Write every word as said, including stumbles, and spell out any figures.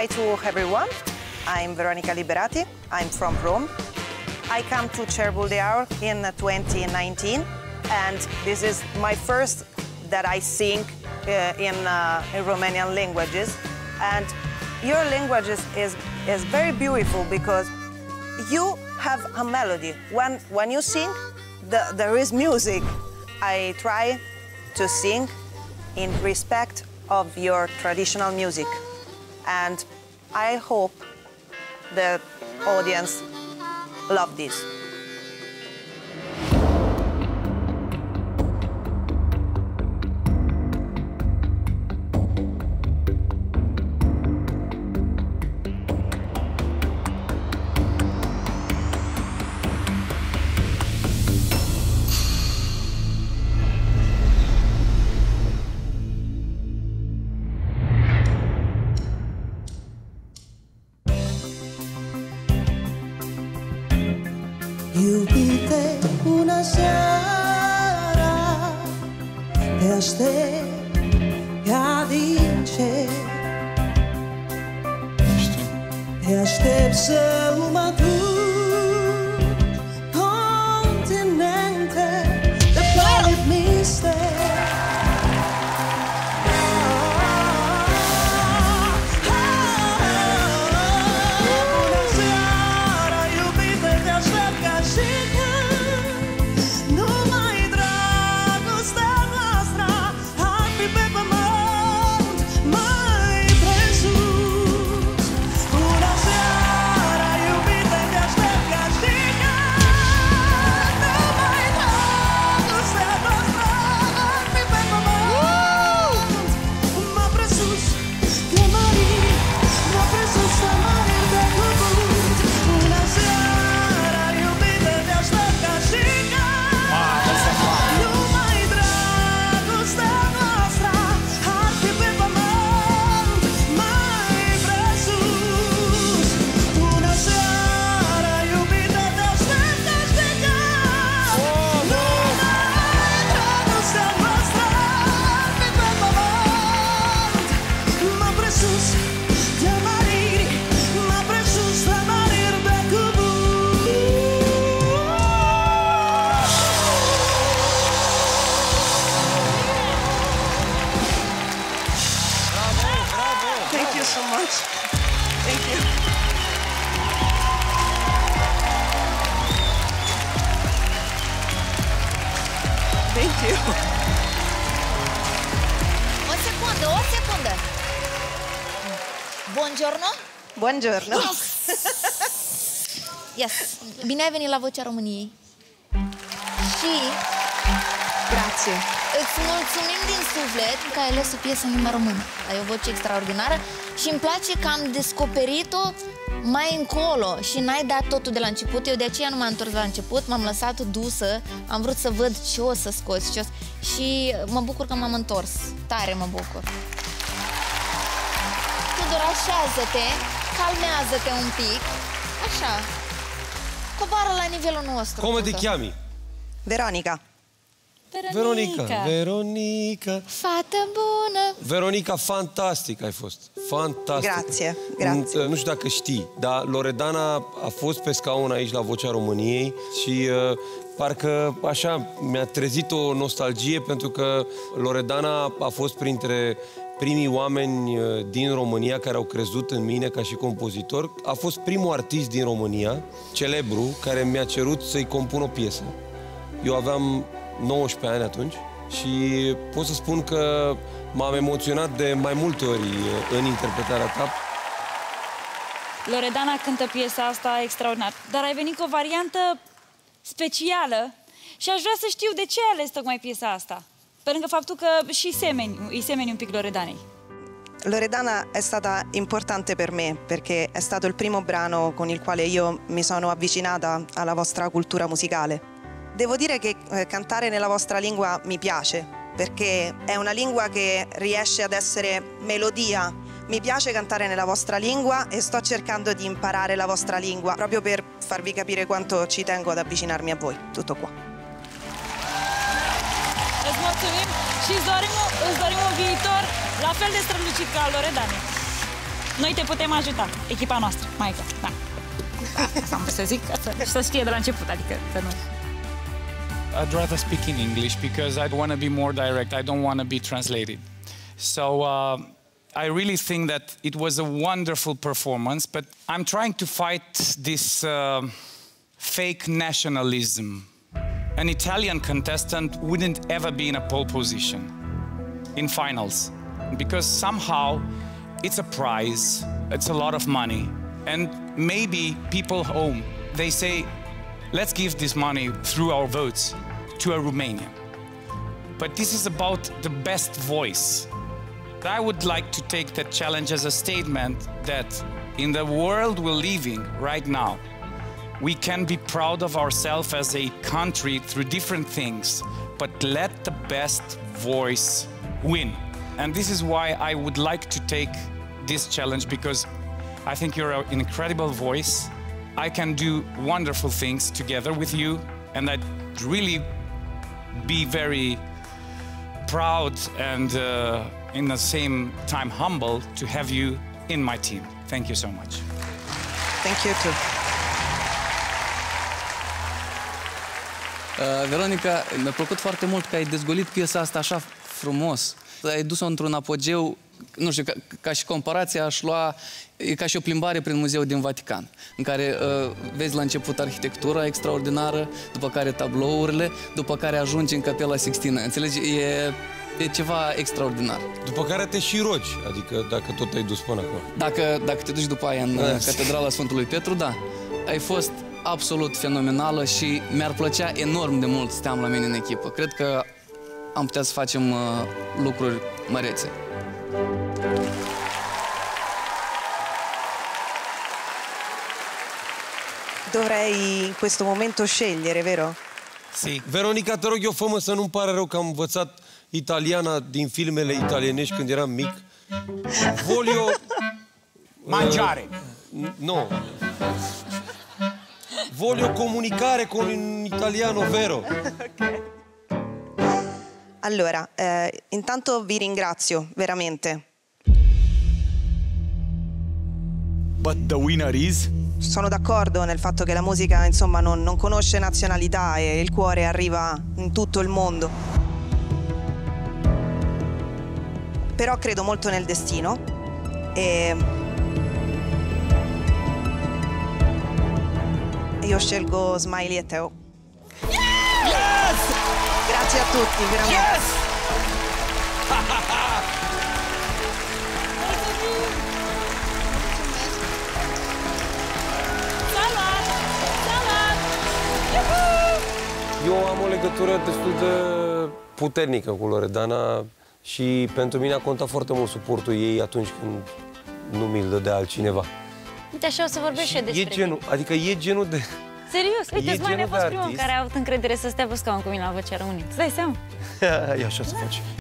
Hi to everyone. I'm Veronica Liberati. I'm from Rome. I come to Cerbul de Aur in twenty nineteen, and this is my first that I sing uh, in, uh, in Romanian languages. And your language is, is, is very beautiful because you have a melody. When, when you sing, the, there is music. I try to sing in respect of your traditional music. And I hope the audience love this. Iubite, una seara te aștept ca din cer. Te aștept să mă duci continente de planet mister. Thank you so much. Thank you. Thank you. O secundă, o secundă. Buongiorno. Buongiorno. Yes. Bine ai venit la Vocea României. Și Grazie. îți mulțumim din suflet că ai ales o piesă în limba română. Ai o voce extraordinară și îmi place că am descoperit-o mai încolo și n-ai dat totul de la început. Eu de aceea nu m-am întors la început, m-am lăsat dusă, am vrut să văd ce o să scoți, ce o să... și mă bucur că m-am întors. Tare mă bucur. Tudor, așează-te, calmează-te un pic, așa. Coboară la nivelul nostru. Come ti Tudor. chiami? Veronica. Veronica. Veronica. Fată bună. Veronica, fantastic ai fost. Fantastic. Grazie, grazie. Nu știu dacă știi, dar Loredana a fost pe scaun aici la Vocea României și uh, parcă așa mi-a trezit o nostalgie pentru că Loredana a fost printre primii oameni din România care au crezut în mine ca și compozitor. A fost primul artist din România, celebru, care mi-a cerut să-i compun o piesă. Eu aveam nouăsprezece ani atunci și pot să spun că m-am emoționat de mai multe ori în interpretarea ta. Loredana cântă piesa asta extraordinar, dar ai venit cu o variantă specială și aș vrea să știu de ce ai ales tocmai piesa asta. Pe lângă faptul că și semeni, îi semeni un pic Loredanei. Loredana è stata importante per me perché è stato il primo brano con il quale io mi sono avvicinata alla vostra cultura musicale. Devo dire che eh, cantare nella vostra lingua mi piace perché è una lingua che riesce ad essere melodia. Mi piace cantare nella vostra lingua e sto cercando di imparare la vostra lingua proprio per farvi capire quanto ci tengo ad avvicinarmi a voi. Tutto qua. Îți mulțumim și îți dorim, îți dorim un viitor la fel de strălucit ca al Loredanei. noi te putem ajuta, echipa noastră, Maica, da. Da, asta am vrut să zic, ca să, să știe de la început, adică să nu... I'd rather speak in English because I want to be more direct. I don't want to be translated. So uh, I really think that it was a wonderful performance, but I'm trying to fight this uh, fake nationalism. An Italian contestant wouldn't ever be in a pole position in finals because somehow it's a prize, it's a lot of money, and maybe people home, they say, let's give this money through our votes to a Romanian. But this is about the best voice. I would like to take that challenge as a statement that in the world we're living right now, we can be proud of ourselves as a country through different things, but let the best voice win. And this is why I would like to take this challenge, because I think you're an incredible voice. I can do wonderful things together with you, and I'd really be very proud and uh, in the same time humble to have you in my team. Thank you so much. Thank you too. Uh, Veronica, mi-a plăcut foarte mult că ai dezgolit piesa asta așa frumos. Ai dus-o într-un apogeu, nu știu, ca, ca și comparația aș lua, e ca și o plimbare prin muzeul din Vatican, în care uh, vezi la început arhitectura extraordinară, după care tablourile, după care ajungi în Capela Sixtină. Înțelegi? E, e ceva extraordinar. După care te și rogi, adică dacă tot ai dus până acolo. Dacă, dacă te duci după aia în uh, Catedrala Sfântului Petru, da, ai fost absolut fenomenală și mi-ar plăcea enorm de mult să te am la mine în echipă. Cred că am putea să facem uh, lucruri mărețe. Dovrei in questo momento scegliere, vero? Sì. Veronica, te rog eu, fă-mă să nu-mi pare rău că am învățat italiana din filmele italienești când eram mic. Voglio... Mangiare. Uh, no. Voglio comunicare con un italiano vero. Okay. Allora, eh, intanto vi ringrazio, veramente. But the winner is... Sono d'accordo nel fatto che la musica, insomma, non, non conosce nazionalità e il cuore arriva in tutto il mondo. Però credo molto nel destino e io scelgo Smiley e Teo. Yes! Grazie a tutti, veramente. Yes! Eu am o legătură destul de puternică cu Loredana și pentru mine a contat foarte mult suportul ei atunci când nu mi-l dădea altcineva. Uite, așa o să vorbești și despre E genul, adică e genul de... Serios, uite, E Smiley a genul fost de primul artist. care a avut încredere să stea pe scaun cu mine la Vocea României. Îți dai seama? E așa să faci.